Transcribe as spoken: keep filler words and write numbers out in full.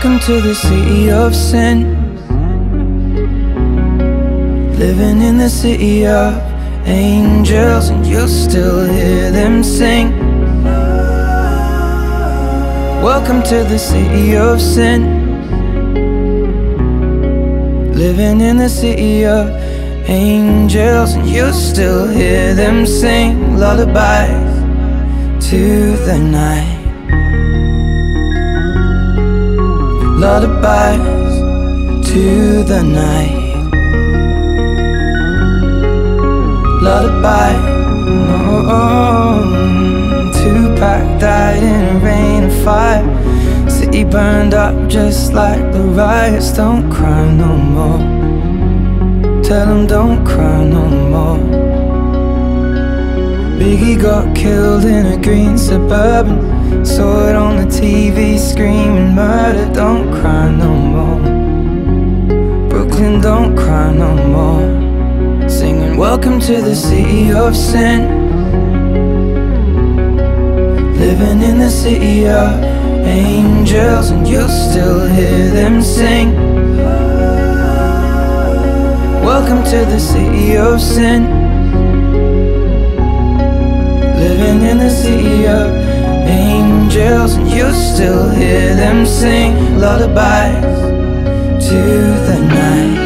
Welcome to the city of sin, living in the city of angels, and you'll still hear them sing. Welcome to the city of sin, living in the city of angels, and you'll still hear them sing lullabies to the night. Lullabies to the night. Lullaby, oh, Tupac died in a rain of fire. City burned up just like the riots. Don't cry no more. Tell them don't cry no more. Biggie got killed in a green Suburban. Saw it on the T V screaming murder. Don't cry no more. Brooklyn, don't cry no more. Singing welcome to the city of sin, living in the city of angels, and you'll still hear them sing. Welcome to the city of sin, living in the city of angels, and you'll still hear them sing lullabies to the night.